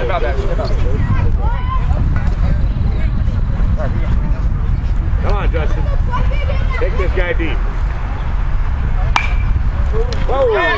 Come on, Justin. Take this guy deep. Whoa!